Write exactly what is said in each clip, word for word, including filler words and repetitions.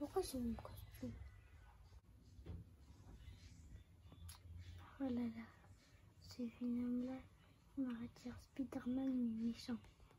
Pourquoi c'est mon costume? Oh là là, ce Venom là, il m'arrête de dire Spider-Man, il est méchant.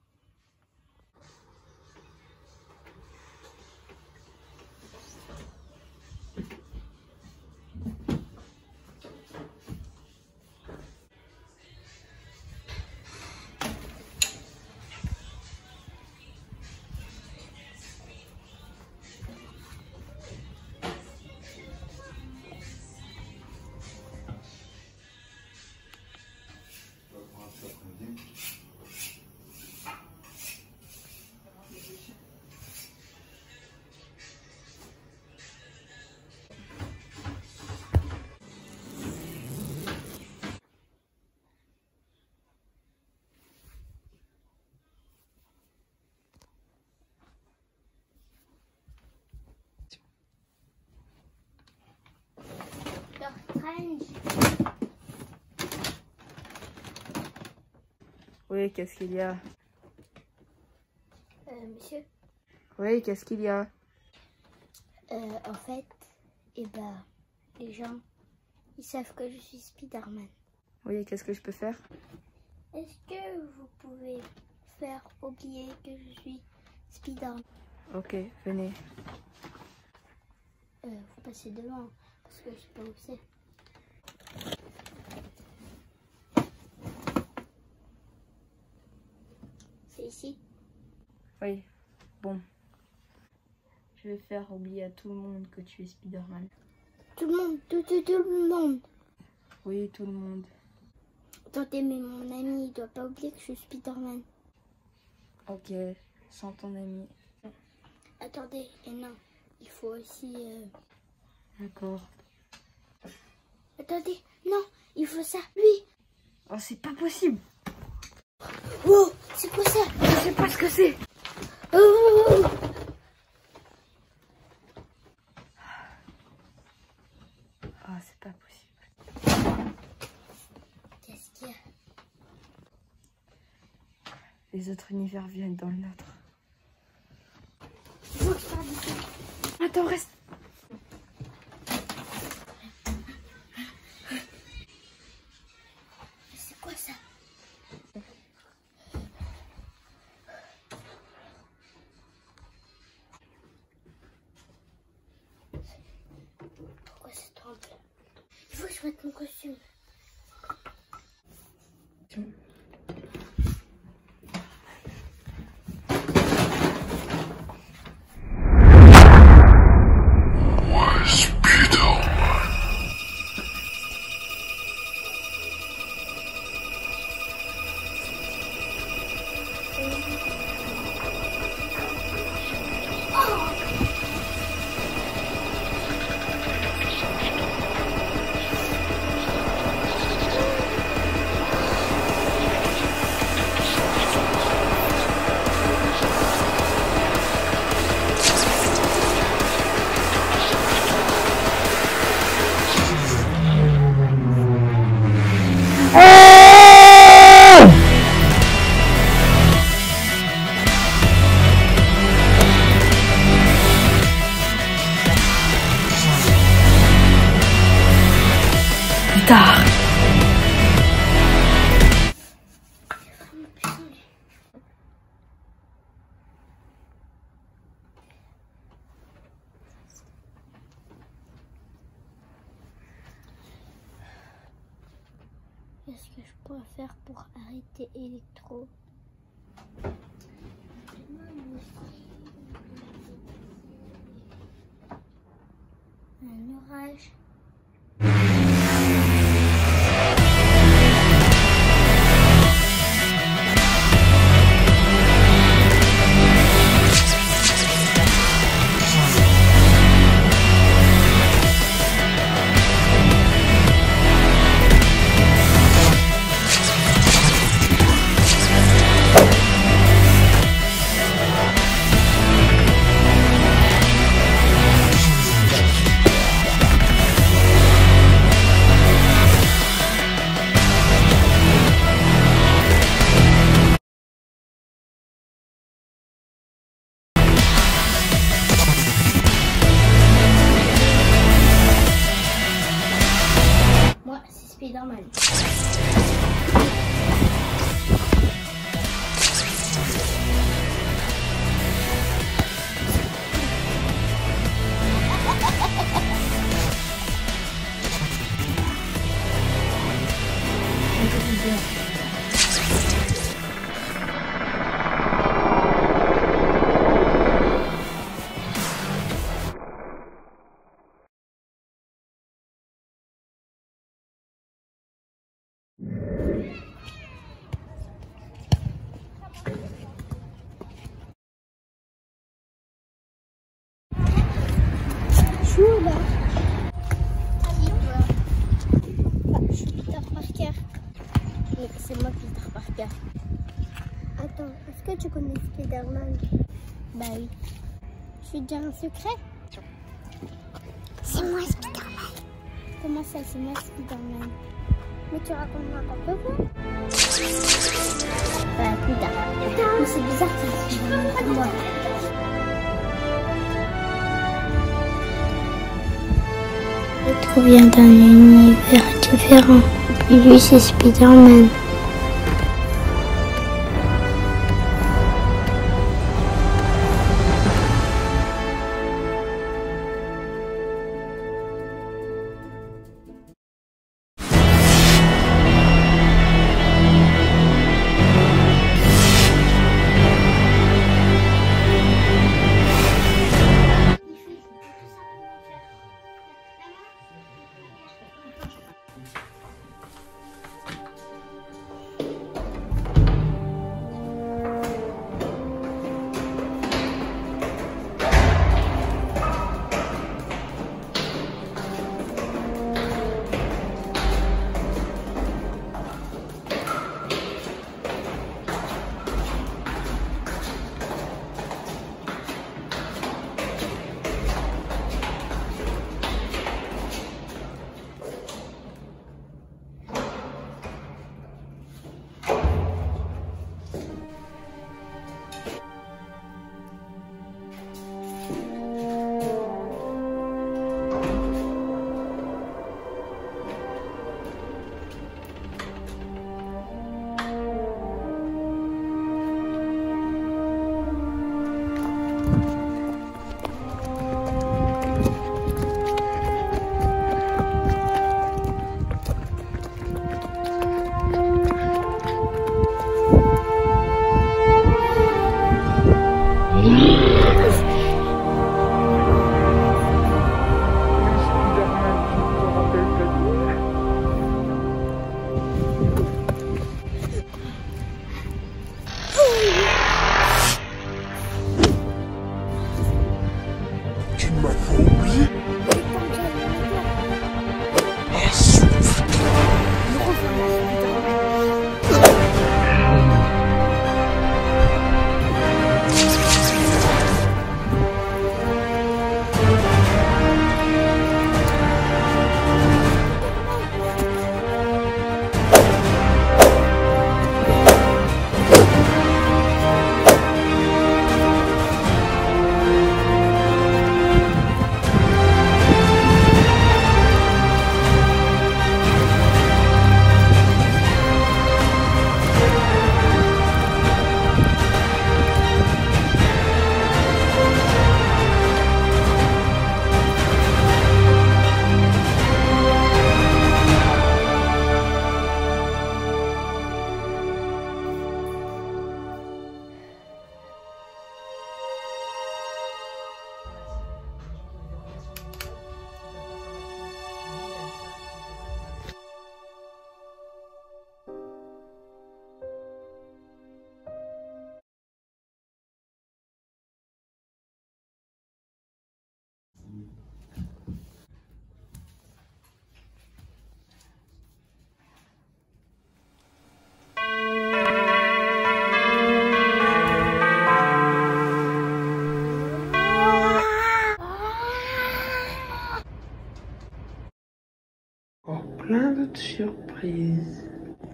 Oui, qu'est-ce qu'il y a? Euh, monsieur? Oui, qu'est-ce qu'il y a? Euh, en fait, eh ben, les gens, ils savent que je suis Spider-Man. Oui, qu'est-ce que je peux faire? Est-ce que vous pouvez faire oublier que je suis Spider-Man? Ok, venez. Euh, vous passez devant, parce que je sais pas où c'est. C'est ici? Oui, bon. Je vais faire oublier à tout le monde que tu es Spider-Man. Tout le monde, tout, tout, tout le monde. Oui, tout le monde. Attendez, mais mon ami, il doit pas oublier que je suis Spider-Man. Ok, sans ton ami. Attendez, et non, il faut aussi... Euh... D'accord. Attendez, non, il faut ça, lui. Oh, c'est pas possible. Oh, c'est quoi ça? Je sais pas ce que c'est. Oh, oh, oh. Oh, c'est pas possible. Qu'est-ce qu'il y a? Les autres univers viennent dans le nôtre. Il faut que je parle d'ici. Attends, reste. C'est quoi ça? Pourquoi ça tremble? Il faut que je mette mon costume. Tard. Qu'est-ce que je pourrais faire pour arrêter Electro? Un orage. Chou là. Ah, je suis Peter Parker. Mais c'est moi Peter Parker. Attends, est-ce que tu connais Spider-Man? Bah oui. Je vais te dire un secret. C'est moi Spider-Man. Comment ça, c'est moi Spider-Man? Mais tu racontes n'importe quoi. Bah plus tard. Mais c'est bizarre que ça Spider-Man pour moi. Je viens d'un univers différent. Et lui, c'est Spider-Man. Plein d'autres surprises.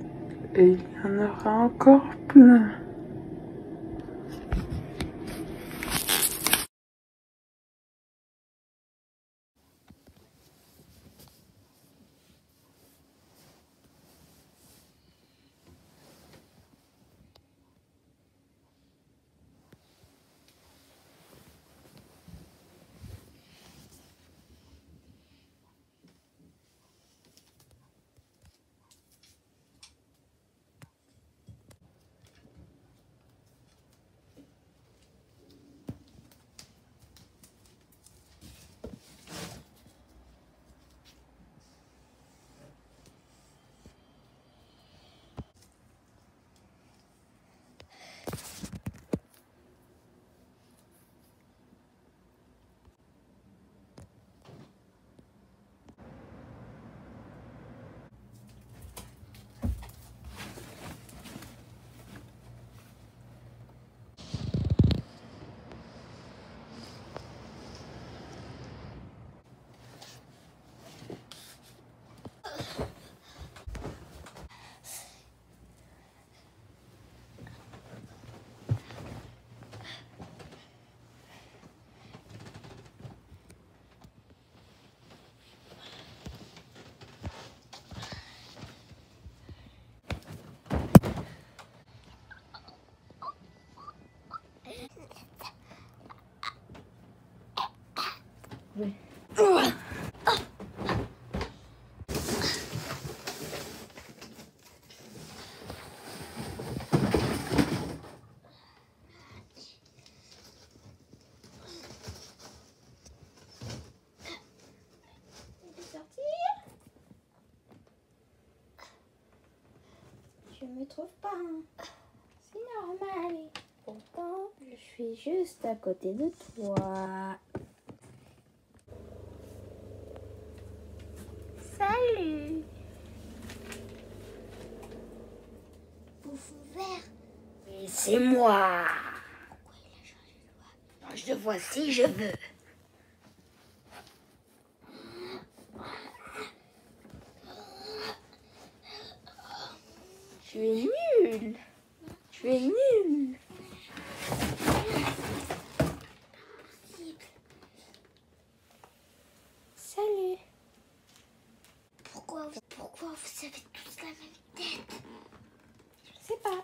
Et il y en aura encore plein. Je me trouve pas. C'est normal. Pourtant, je suis juste à côté de toi. Salut. Bouffon vert. Mais c'est moi. Pourquoi il a changé de voix? Je te vois si je veux. Tu es nul. Tu es nul. Salut. Pourquoi, pourquoi vous avez tous la même tête? Je sais pas.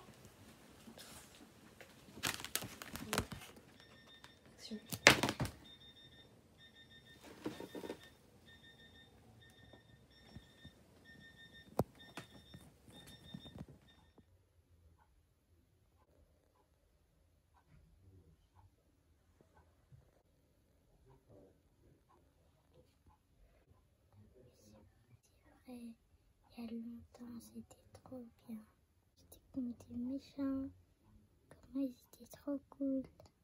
Il y a longtemps, c'était trop bien. C'était comme des méchants. Comment ils étaient trop cool.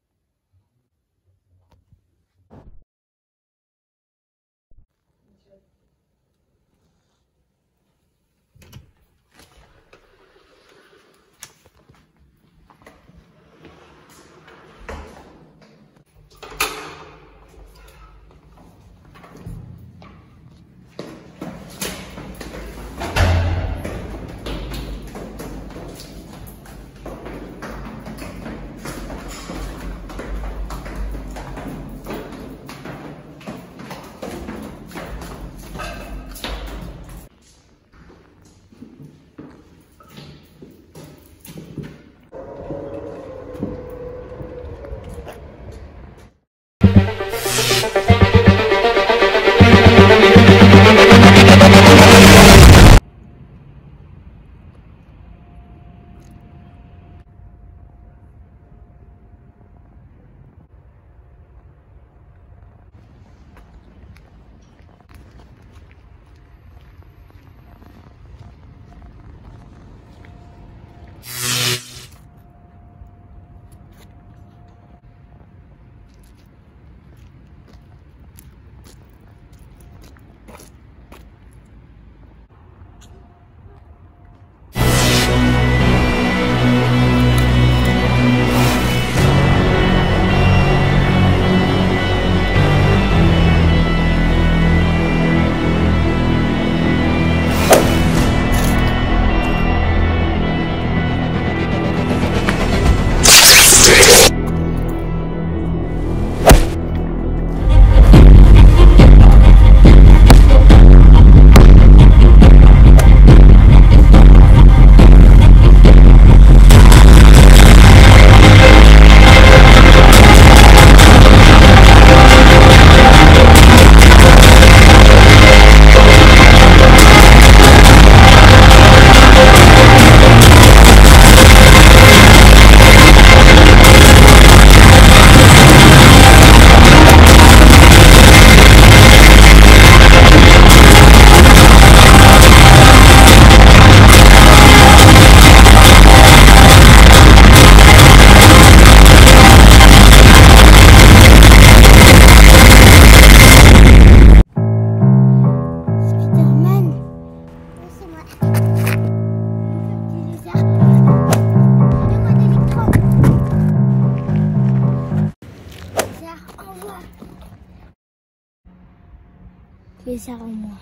Lézard en moi.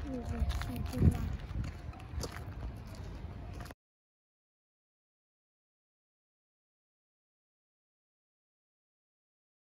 Je vais changer là.